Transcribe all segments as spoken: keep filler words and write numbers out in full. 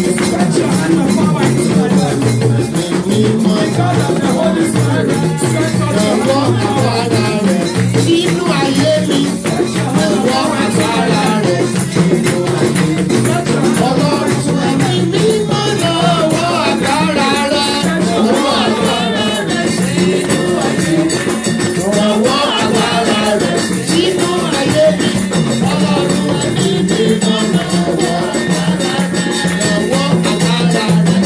Thank you.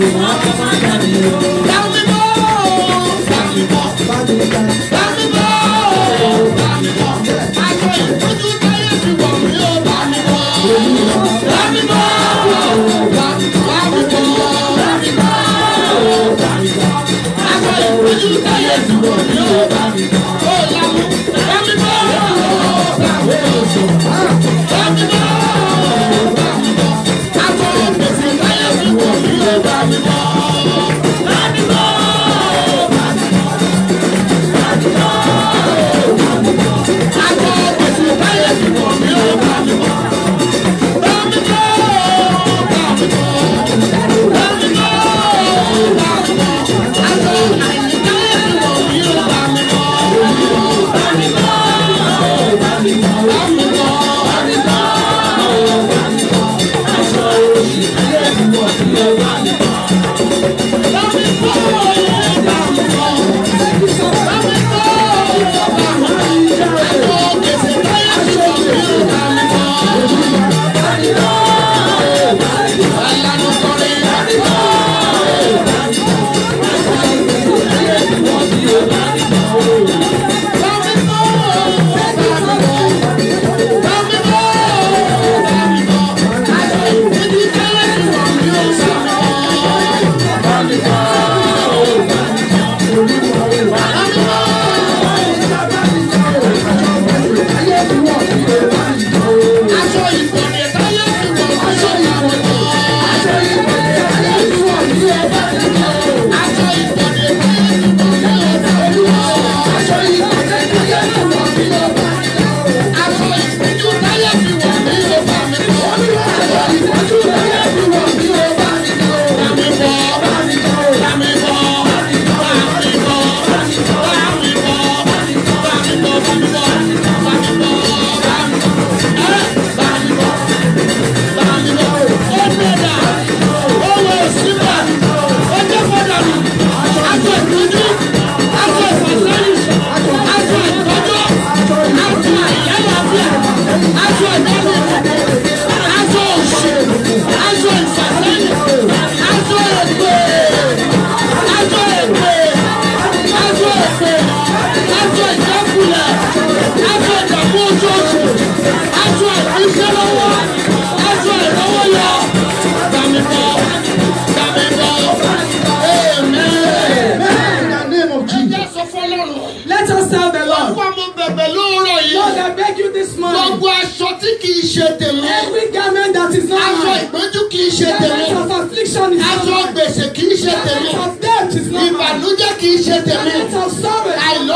Every garment that is not mine. Garment of affliction is not mine. Garment of death is not mine. Garment of sorrow.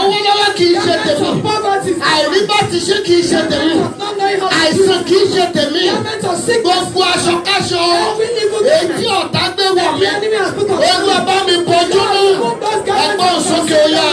Garment of poverty is not mine. Garment of not knowing how to do it. Garment of sickness. Every evil garment that the enemy has put on me. Remove those garments of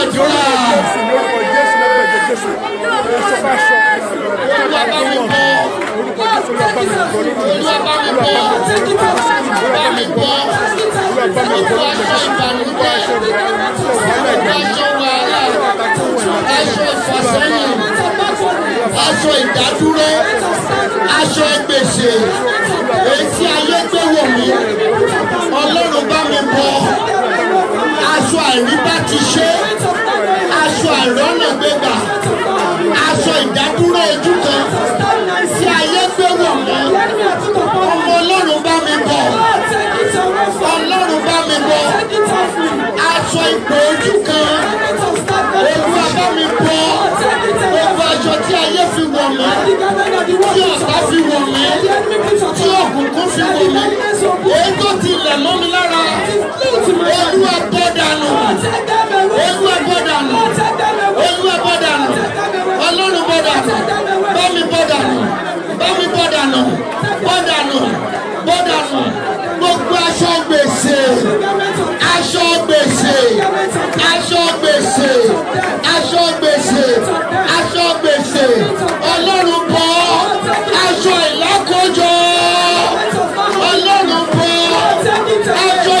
aṣọ ìdádúró, aṣọ ìgbèsè, etí ayé tó wọ̀ mí, Ọlọ́run bá mi bọ́, aṣọ àìríbá ti ṣe, aṣọ àìrọ́nà gbégbà, aṣọ ìdádúró ojú kan, tí ayé gbé wọ̀ mí, ọmọ Ọlọ́run bá mi bọ́, Ọlọ́run bá mi bọ́, aṣọ ìpè ojú kan, Olúwa bá mi bọ́, gbogbo aṣọ tí ayé fi wọ̀ mí, tí ọ̀tá fi wọ̀ mí, tí òkùnkùn fi wọ̀ mí, èyí tó ti lẹ̀ mọ́ mi lára, Olúwa bọ́ dànù, Olúwa bọ́ dànù, Olúwa bọ́ dànù, Ọlọ́run bọ́ dànù, bá mi bọ́ dànù, bá mi bọ́ dànù, bọ́ dànù, bọ́ dànù, gbogbo aṣọ gbèsè, aṣọ gbèsè, aṣọ gbèsè, aṣọ gbèsè, aṣọ gbèsè, Ọlọ́run bọ́, aṣọ ìlákòjọ, Ọlọ́run bọ́, aṣọ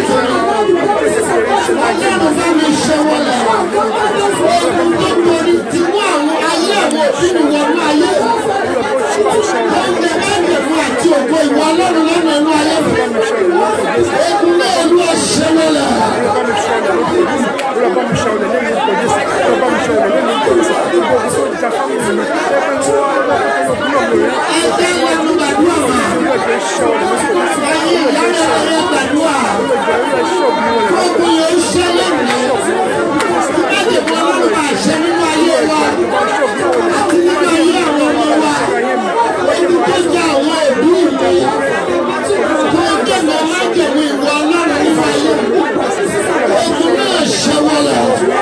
tèmi. Ọlọ́run bá mi ṣe wọlé. Ogun tó torí ti mú àwọn ayé àwọn òbí mi wọnú ayé. Oúnjẹ mẹ́jẹ̀ fún àti ògo ìwọ Ọlọ́run lọ́nà inú ayé mi. Ogun náà Olúwa ṣe wọlé. Ẹgbẹ́ ogun yóò ṣe lónìí. Májèmú Ọlọ́run máa ṣe nínú ayé wa àti nínú ayé àwọn ọmọ wa. Ogun tó jẹ́ àwọn òbí mi. Tó dènà májèmú ìwọ Ọlọ́run nínú ayé mi. Ogun náà ṣe wọlé.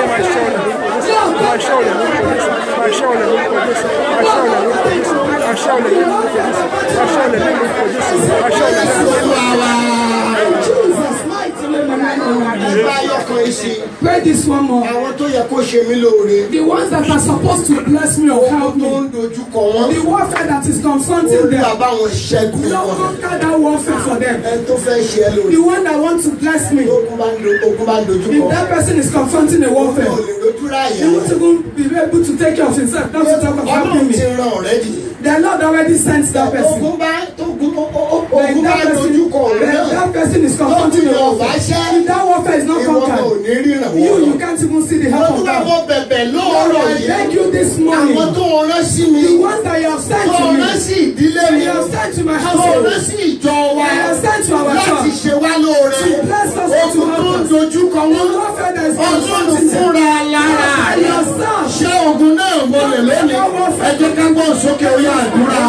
Pray this one more. The ones that are supposed to bless me or help me. The warfare that is confronting them. Lord, conquer that warfare for them. The one that wants to bless me. If that person is confronting a warfare, he won't even be able to take care of himself, not to talk of helping me. The Lord already sent that person. When that person, when that person is confronting a warfare, if that warfare is not conquered, you, you can't even see the help of God. Lord, I beg you this morning, the ones that you have sent to me, that you have sent to my household, that you have sent to our church, to bless us and to help us. The warfare that is confronting them, and yourself, ṣé ogun náà wọlé lónìí? Ẹ jẹ́ ká gbọ́ sókè ó yá àdúrà.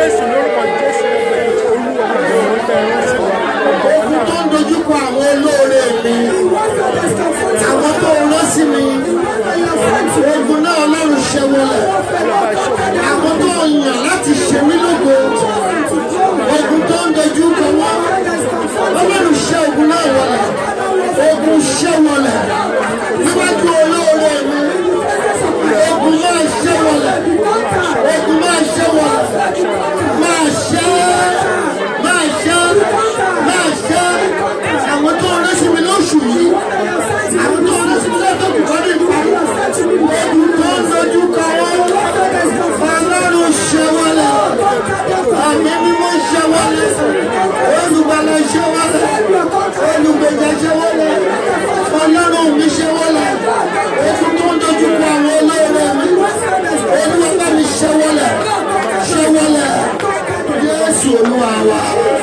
Ogun tó ń dojúkọ àwọn olóore mi, àwọn tó ń rán sí mi, ogun náà Ọlọ́run ṣe wọlé. Àwọn tó ń yàn láti ṣe mí lógo, ogun tó ń dojúkọ wọn, Ọlọ́run ṣe ogun náà wọlé. Ogun ṣe wọlé níwájú olóore mi. Ogun máa ṣe wọlé. Ogun máa ṣe wọlé. Máa ṣe máa ṣe máa ṣe àwọn tó ń rẹ́sí mi lóṣù yìí. Àwọn tó ń rẹ́sí mi lọ́dọ̀ kò kọ́ ní ìparí. Ogun tó ń dojú kọ wọ́n. Ọlọ́run ṣe wọlé. Àmì mímọ́ ṣe wọlé. Olùgbàlà ṣe wọlé. Olùgbèjà ṣe wọlé. Ọlọ́run mi ṣe wọlé. Ogun tó ń dojú kọ àwọn olóore mi. Olúwa bá mi ṣe wọlé. Ṣe wọlé. Jésù Olúwa wa.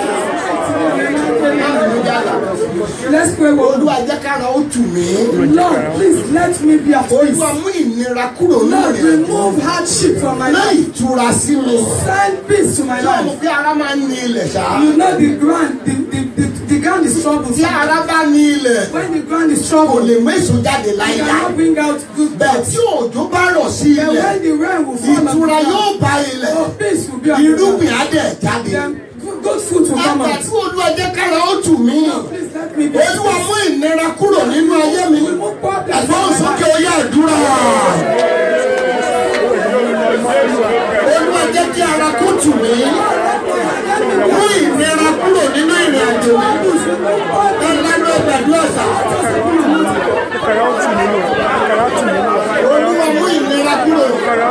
Let's pray. Olúwa jẹ́ kára ó tù mí. Lord, please let me be at peace. Olúwa mú ìnira kúrò nínú Lord, rẹ̀. remove hardship from my life. Lẹ́yìn ìtura sí mi. Send peace to my Ṣé o life. bí ara máa ń ní ilẹ̀ ṣá? You know the ground, the, the, the, the ground is troubled. Tí ara bá ní ilẹ̀, When the ground is kò troubled, lè mú èso jáde you láíláí. cannot bring out good Bẹ́ẹ̀ thoughts. tí òjò bá rọ̀ sí Then ilẹ̀, when the rain will fall on the ìtura yóò ground, bá ilẹ̀. oh, peace will be on the Irúgbìn ground. á dẹ̀ jáde. Then good food will come Àgbà out. tí Olúwa jẹ́ kára ó tù mí. Please let me be at Olúwa peace. mú ìnira kúrò nínú ayé mi. Remove problems Ẹ̀gbọ́n from my sókè life. ó yá àdúrà. Olúwa jẹ́ kí ara kó tù mí. Mú ìnira kúrò nínú ìrìn àjò mi. Ẹlẹ́nu gbàdúrà sá. Olúwa mú ìnira kúrò.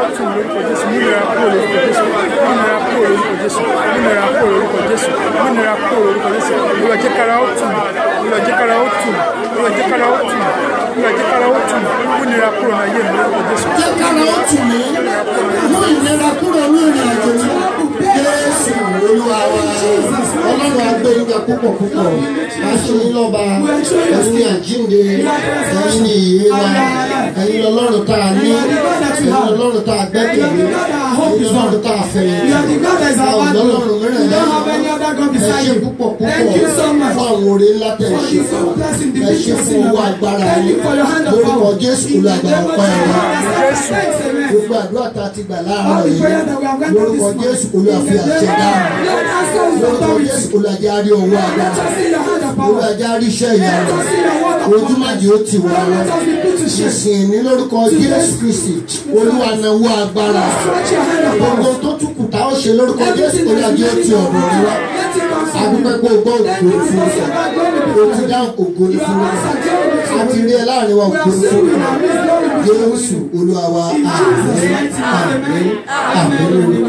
Jẹ́ kára ó tù mí. Mú ìnira kúrò nínú ìrìn àjò mi. Jésù Olúwa wa. Ọlọ́run á gbé yín ga púpọ̀ púpọ̀. Aṣọ yín lọ́ba. Ẹ̀yin ni àjíǹde. Ẹ̀yin ni ìyè wa. Ẹ̀yin lọ́lọ́run tá a ní. Ẹ̀yin lọ́lọ́run tá a gbẹ́kẹ̀lé. Ẹ̀yin lọ́lọ́run tá a fẹ́. Àwọn lọ́lọ́run mìíràn lẹ́yìn. Ẹ ṣé púpọ̀ púpọ̀ fún àwọn oore ńlá tẹ̀ ẹ ṣe fún wa. Ẹ ṣé fún owó agbára yín. Lórúkọ Jésù olùgbà ọ̀pá ẹ̀rọ. Gbogbo àdúrà tá a ti gbà láàárọ̀ yìí. Lórúkọ Jésù olùwàfi àṣẹ dáhùn. Lórúkọ Jésù olùwàjẹ́ àrí owó agbára. Olùwàjẹ́ àrí iṣẹ́ ìyàrá. Ojúmọ̀jì ó ti wà wọ́n. Ìsìn ní lórúkọ Jésù Kristi. Olúwa náwó agbára. Gbogbo tó tún kù tá ó ṣe lórúkọ Jésù olùwàjẹ́ ó ti ọ̀dọ̀ rẹ wá. Adúpẹ́ pé o gbọ́ ògo ní fún wa. O ti dáhùn ògo ní fún wa. A ti rí ẹ láàrin wa ògo ní fún wa. Jésù Olúwa wa. Àmín. Àmín. Àmín.